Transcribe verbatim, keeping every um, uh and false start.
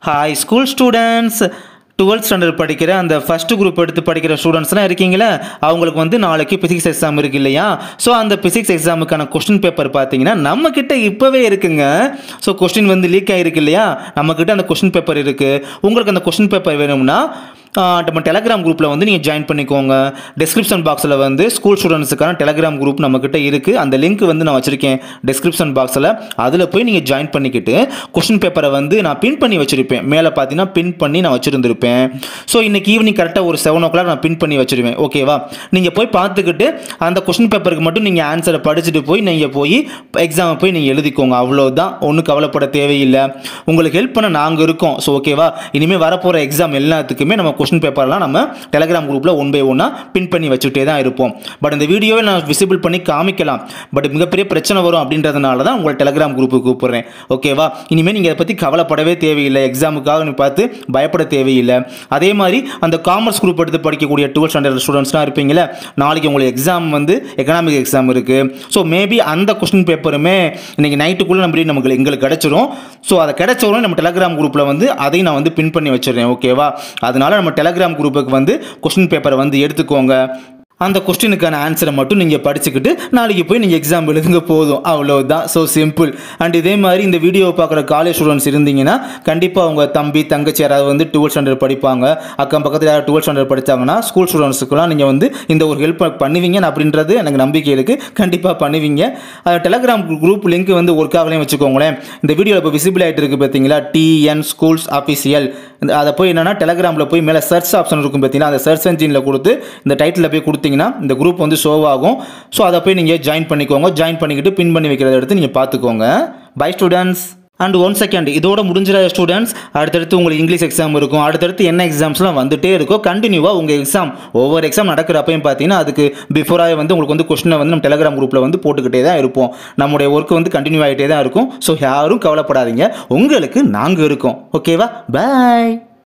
Hi school students, twelfth standard படிக்கிற அந்த first group எடுத்து படிக்கிற ஸ்டூடெண்ட்ஸ்லாம் இருக்கீங்களா அவங்களுக்கு வந்து நாளைக்கு பிசிக்ஸ் எக்ஸாம் இருக்கு இல்லையா ஸோ அந்த பிசிக்ஸ் எக்ஸாமுக்கான கொஸ்டின் பேப்பர் பார்த்தீங்கன்னா நம்ம கிட்ட இப்போவே இருக்குங்க ஸோ கொஸ்டின் வந்து லீக் ஆகிருக்கு இல்லையா நம்மக்கிட்ட அந்த கொஸ்டின் பேப்பர் இருக்குது உங்களுக்கு அந்த கொஸ்டின் பேப்பர் வேணும்னா நம்ம டெலகிராம் குரூப்பில் வந்து நீங்கள் ஜாயின் பண்ணிக்கோங்க டிஸ்கிரிப்ஷன் பாக்ஸில் வந்து ஸ்கூல் ஸ்டூடெண்ட்ஸுக்கான டெலகிராம் குரூப் நம்மக்கிட்ட இருக்குது அந்த லிங்க் வந்து நான் வச்சுருக்கேன் டிஸ்கிரிப்ஷன் பாக்ஸில் அதில் போய் நீங்கள் ஜாயின் பண்ணிக்கிட்டு கொஸ்டின் பேப்பரை வந்து நான் பின் பண்ணி வச்சுருப்பேன் மேலே பார்த்தீங்கன்னா பின் பண்ணி நான் வச்சுருந்துருப்பேன் ஸோ இன்றைக்கி ஈவினிங் கரெக்டாக ஒரு செவன் ஓ கிளாக் நான் பின் பண்ணி வச்சுருவேன் ஓகேவா நீங்கள் போய் பார்த்துக்கிட்டு அந்த கொஸ்டின் பேப்பருக்கு மட்டும் நீங்கள் ஆன்சரை படிச்சுட்டு போய் நீங்கள் போய் எக்ஸாமை போய் நீங்கள் எழுதிக்கோங்க அவ்வளோதான் ஒன்றும் கவலைப்பட தேவையில்லை உங்களுக்கு ஹெல்ப் பண்ண நாங்கள் இருக்கோம் ஸோ ஓகேவா இனிமேல் வரப்போகிற எக்ஸாம் எல்லாத்துக்குமே நம்ம கொஸ்டின் பேப்பர்லாம் நம்ம டெலகிராம் குரூப்பில் ஒன் பை ஒன்னாக பின் பண்ணி வச்சுட்டே தான் இருப்போம் பட் இந்த வீடியோவை நான் விசிபிள் பண்ணி காமிக்கலாம் பட் மிகப்பெரிய பிரச்சனை வரும் அப்படின்றதுனால தான் உங்களை டெலகிராம் குரூப்புக்கு கூப்பிட்றேன் ஓகேவா இனிமேல் நீங்கள் அதை பற்றி கவலைப்படவே தேவையில்லை எக்ஸாமுக்காக நீ பார்த்து பயப்பட தேவையில்லை அதே மாதிரி அந்த காமர்ஸ் குரூப் எடுத்து படிக்கக்கூடிய டுவெல்த் ஸ்டாண்டர்ட் ஸ்டூடெண்ட்ஸ்லாம் இருப்பீங்களே நாளைக்கு உங்களுக்கு எக்ஸாம் வந்து எக்கனாமிக் எக்ஸாம் இருக்குது ஸோ மேபி அந்த கொஸ்டின் பேப்பருமே இன்றைக்கி நைட்டுக்குள்ளே நம்ம நமக்கு எங்களுக்கு கிடச்சிரும் ஸோ அதை கிடச்சவரும் நம்ம டெலகிராம் குரூப்பில் வந்து அதையும் நான் வந்து பின் பண்ணி வச்சிடுறேன் ஓகேவா அதனால நம்ம டெலகிராம் குரூப்புக்கு வந்து கொஸ்டின் பேப்பரை வந்து எடுத்துக்கோங்க அந்த கொஸ்டினுக்கான ஆன்சரை மட்டும் நீங்கள் படிச்சுக்கிட்டு நாளைக்கு போய் நீங்கள் எக்ஸாம் எழுதுங்க போதும் அவ்வளோதான் ஸோ சிம்பிள் அண்ட் இதே மாதிரி இந்த வீடியோவை பார்க்குற காலேஜ் ஸ்டூடெண்ட்ஸ் இருந்தீங்கன்னா கண்டிப்பாக அவங்க தம்பி தங்கச்சி யாராவது வந்து டுவெல்த் ஸ்டாண்டர்ட் படிப்பாங்க அக்கம் பக்கத்தில் யாராவது டுவெல்த் ஸ்டாண்டர்ட் படித்தாங்கன்னா ஸ்கூல் ஸ்டூடெண்ட்ஸுக்குலாம் நீங்கள் வந்து இந்த ஒரு ஹெல்ப் பண்ணுவீங்க அப்படின்றது எனக்கு நம்பிக்கை இருக்குது கண்டிப்பாக பண்ணுவீங்க டெலகிராம் குரூப் லிங்க் வந்து ஒர்க் ஆகலையும் வச்சுக்கோங்களேன் இந்த வீடியோவில் இப்போ விசிபிள் ஆகிட்டு இருக்குது பார்த்தீங்களா டிஎன் ஸ்கூல்ஸ் ஆஃபீஷியல் அதை போய் என்னென்னா டெலகிராமில் போய் மேலே சர்ச் ஆப்ஷன் இருக்கும் பார்த்தீங்கன்னா அந்த சர்ச் என்ஜினில் கொடுத்து இந்த டைட்டில் போய் கொடுத்து இந்த குரூப் வந்து ஷோ ஆகும் ஸோ அதை போய் நீங்கள் ஜாயின் பண்ணிக்கோங்க ஜாயின் பண்ணிக்கிட்டு பின் பண்ணி வைக்கிறத எடுத்து நீங்கள் பார்த்துக்கோங்க bye students and one second இதோட முடிஞ்சிட ஸ்டூடெண்ட்ஸ் அடுத்தடுத்து உங்களுக்கு இங்கிலீஷ் எக்ஸாம் இருக்கும் அடுத்தடுத்து என்ன எக்ஸாம்ஸ்லாம் வந்துட்டே இருக்கும் கண்டினியூவாக உங்கள் எக்ஸாம் ஒவ்வொரு எக்ஸாம் நடக்கிறப்பையும் பார்த்தீங்கன்னா அதுக்கு பிஃபோராக வந்து உங்களுக்கு வந்து கொஸ்டினை வந்து நம்ம டெலகிராம் குரூப்பில் வந்து போட்டுக்கிட்டே தான் இருப்போம் நம்முடைய ஒர்க் வந்து கண்டினியூ ஆகிட்டே தான் இருக்கும் ஸோ யாரும் கவலைப்படாதீங்க உங்களுக்கு நாங்கள் இருக்கோம் ஓகேவா பாய்.